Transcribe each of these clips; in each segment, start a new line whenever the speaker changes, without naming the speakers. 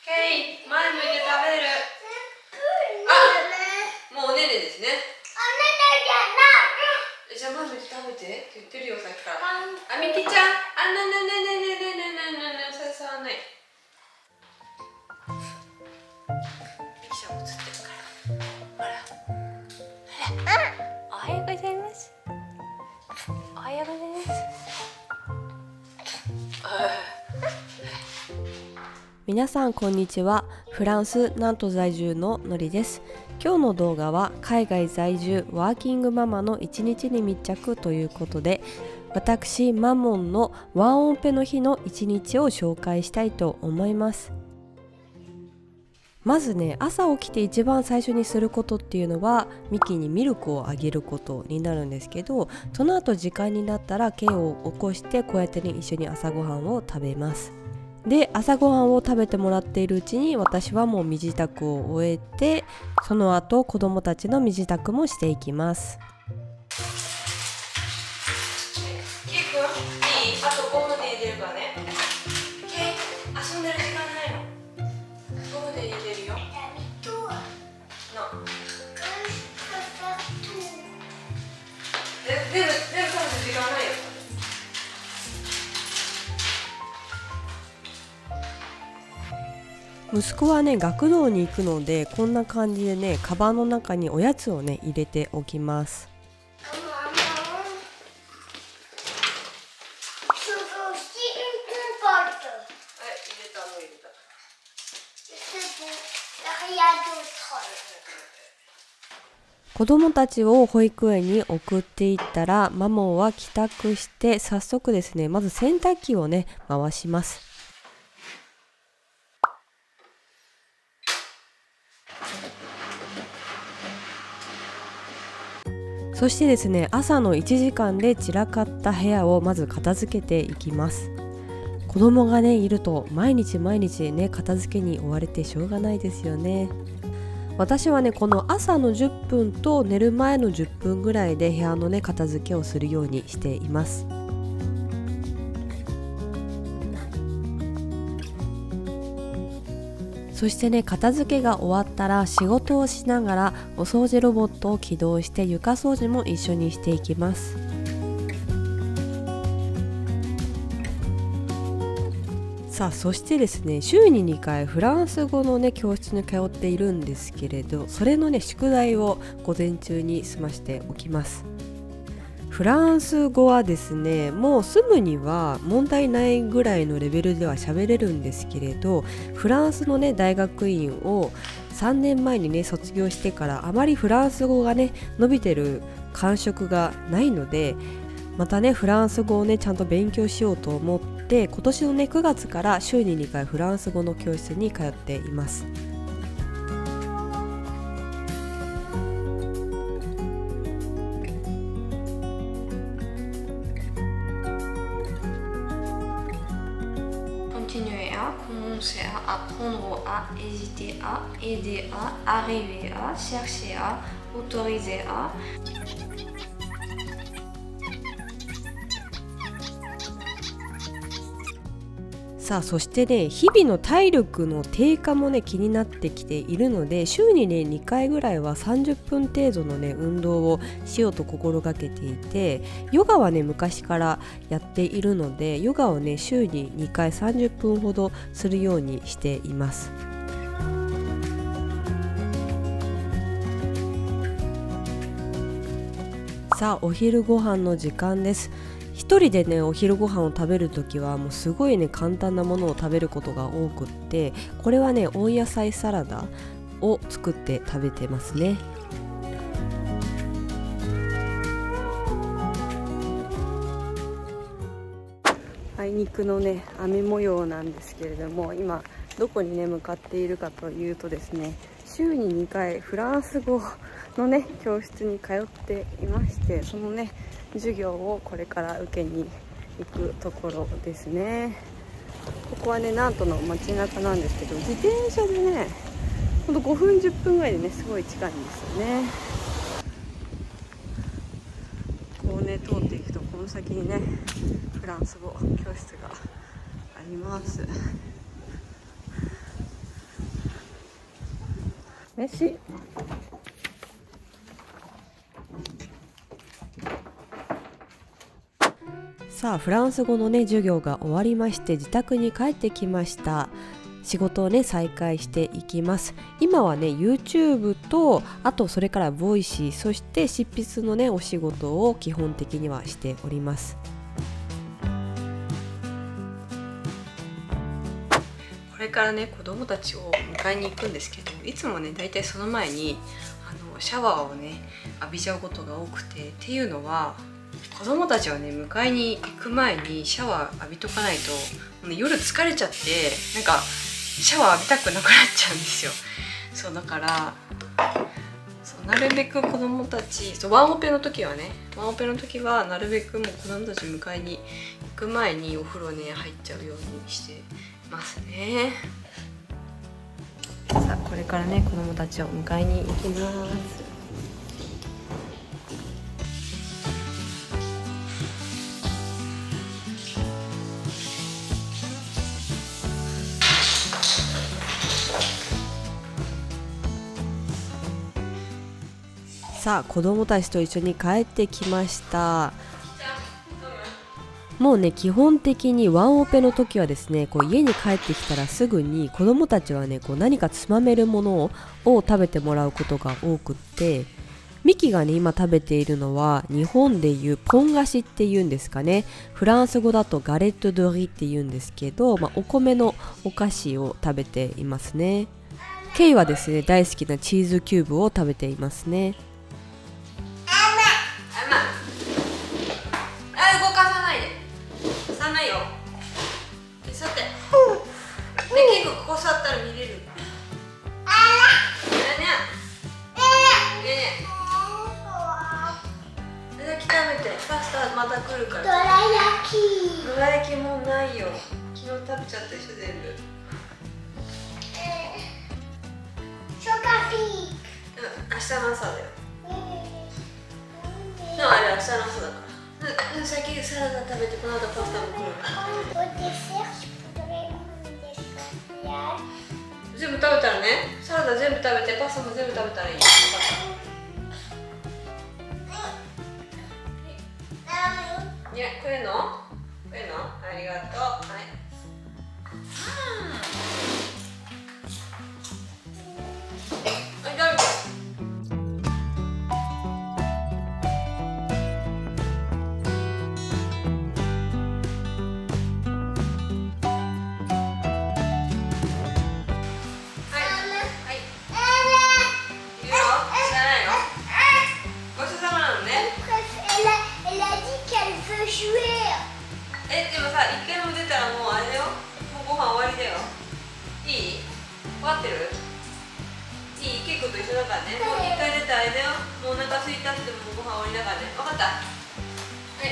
ケイ、前向いて食べる。あ、もうおねねですね。じゃあ前向いて食べてって言ってるよ、さっきから。あ、みきちゃん、あ、ねねねねねねねねねね、それさわない。みきちゃん映ってるから。ほら。おはようございます。おはようございます。
皆さんこんにちは。フランス・ナント在住ののりです。今日の動画は海外在住ワーキングママの一日に密着ということで、私マモンのワンオンペの日の一日を紹介したいと思います。まずね、朝起きて一番最初にすることっていうのはミキにミルクをあげることになるんですけど、その後時間になったらケイを起こしてこうやってね一緒に朝ごはんを食べます。で、朝ごはんを食べてもらっているうちに私はもう身支度を終えて、その後子供たちの身支度もしていきます。
ケイ君、いい？あと5分で入れるからね。ケイ、遊んでる時間ないの。5分で入れるよ。全部食べる時間ないよ。
息子はね学童に行くので、こんな感じでねカバンの中におやつをね入れておきます。子供たちを保育園に送っていったら、マモンは帰宅して早速ですね、まず洗濯機をね回します。そしてですね、朝の1時間で散らかった部屋をまず片付けていきます。子供がねいると毎日ね片付けに追われてしょうがないですよね。私はねこの朝の10分と寝る前の10分ぐらいで部屋のね片付けをするようにしています。そしてね、片付けが終わったら仕事をしながらお掃除ロボットを起動して床掃除も一緒にしていきます。さあ、そしてですね、週に2回フランス語のね教室に通っているんですけれど、それのね宿題を午前中に済ましておきます。フランス語はですね、もう住むには問題ないぐらいのレベルでは喋れるんですけれど、フランスのね大学院を3年前にね卒業してからあまりフランス語がね伸びてる感触がないので、またねフランス語をねちゃんと勉強しようと思って、今年のね9月から週に2回フランス語の教室に通っています。
Continuer à, commencer à, apprendre à, hésiter à, aider à, arriver à, chercher à, autoriser à。
さあ、そしてね日々の体力の低下もね気になってきているので、週にね2回ぐらいは30分程度のね運動をしようと心がけていて、ヨガはね昔からやっているので、ヨガをね週に2回30分ほどするようにしています。さあ、お昼ご飯の時間です。一人でねお昼ご飯を食べるときはもうすごいね簡単なものを食べることが多くって、これはね温野菜サラダを作って食べてますね。あいにくのね雨模様なんですけれども、今どこにね向かっているかというとですね、週に2回フランス語のね教室に通っていまして、そのね授業をこれから受けに行くところですね。ここはねナントの街中なんですけど、自転車でねほんと5分10分ぐらいでねすごい近いんですよね。こうね通っていくとこの先にねフランス語教室があります。 Merci。さあフランス語のね授業が終わりまして自宅に帰ってきました。仕事をね再開していきます。今はね YouTube とあとそれからボイシー、そして執筆のねお仕事を基本的にはしております。これからね子供たちを迎えに行くんですけど、いつもねだいたいその前にシャワーをね浴びちゃうことが多くて、っていうのは子供たちはね迎えに行く前にシャワー浴びとかないと、ね、夜疲れちゃってなんかシャワー浴びたくなくなっちゃうんですよ。そうだからなるべく子供たちワンオペの時はなるべくもう子供たち迎えに行く前にお風呂ね入っちゃうようにしてますね。さあこれからね子供たちを迎えに行きます。さあ子供たちと一緒に帰ってきました。もうね基本的にワンオペの時はですね、家に帰ってきたらすぐに子供たちはね何かつまめるものを食べてもらうことが多くって、ミキがね今食べているのは日本でいうポン菓子っていうんですかね。フランス語だとガレットドリっていうんですけど、お米のお菓子を食べていますね。ケイはですね大好きなチーズキューブを食べていますね。また来るから。どら焼きもうないよ。昨日食べちゃったでしょ全部。ショカピー。明日の朝だよ。あれ明日の朝だから。先サラダ食べてこの後パスタも来るから。全部食べたらね、サラダ全部食べてパスタも全部食べたらいい。食えるの？食えるの？ありがとう。はい。はい、どうぞ。でもさ、一回も出たらもうあれだよ。もうご飯終わりだよ。いい？終わってる？いい？ケイコと一緒だからね。もう一回出たらあれだよ。もうお腹空いたってもうご飯終わりだからね。分かった？はい、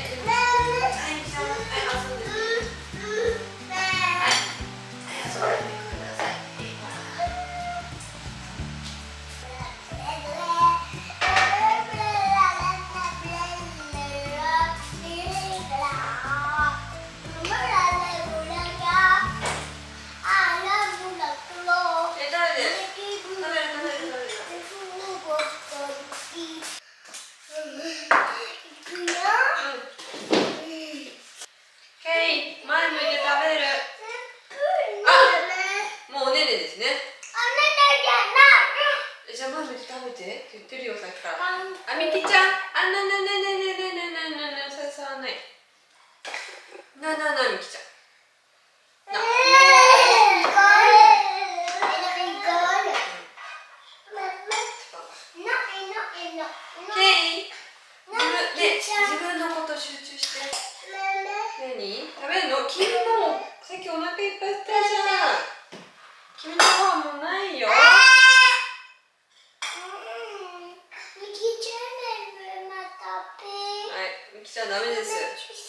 でもはい、遊んでる。はい、遊んでください。じゃあ、まず食べてって言ってるよ、さっきから。あ、みきちゃん、あ、それ触らない。みきちゃん。自分のこと集中して。何？食べるの？君もさっきお腹いっぱいしたじゃん。君のご飯もうないよ。ミキちゃんダメです。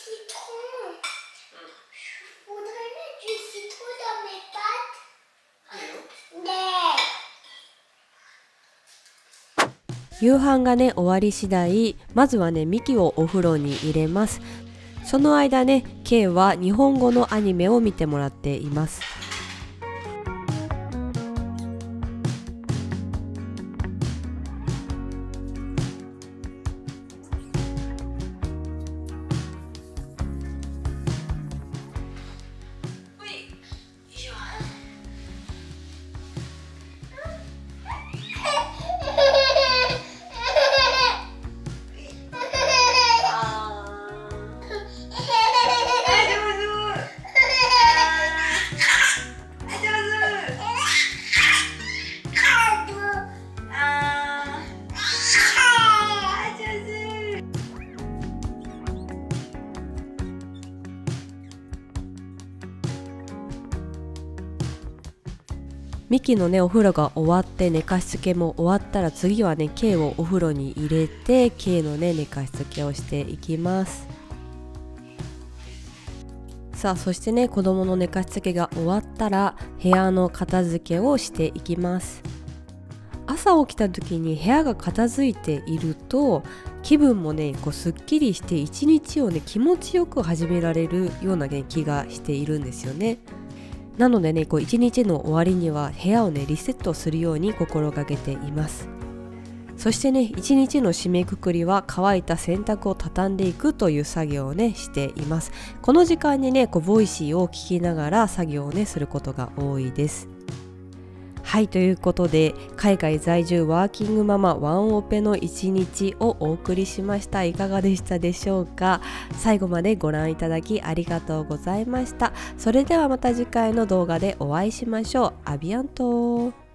夕飯がね終わり次第、まずはねミキをお風呂に入れます。その間ねケイは日本語のアニメを見てもらっています。 ミキのねお風呂が終わって寝かしつけも終わったら、次はねケイをお風呂に入れてケイのね寝かしつけをしていきます。さあそしてね子供の寝かしつけが終わったら部屋の片付けをしていきます。朝起きた時に部屋が片付いていると気分もねすっきりして一日をね気持ちよく始められるような、ね、気がしているんですよね。なのでね一日の終わりには部屋をねリセットするように心がけています。そしてね一日の締めくくりは乾いた洗濯を畳んでいくという作業をねしています。この時間にねボイシーを聞きながら作業をねすることが多いです。はい、ということで海外在住ワーキングママワンオペの一日をお送りしました。いかがでしたでしょうか。最後までご覧いただきありがとうございました。それではまた次回の動画でお会いしましょう。アビアント。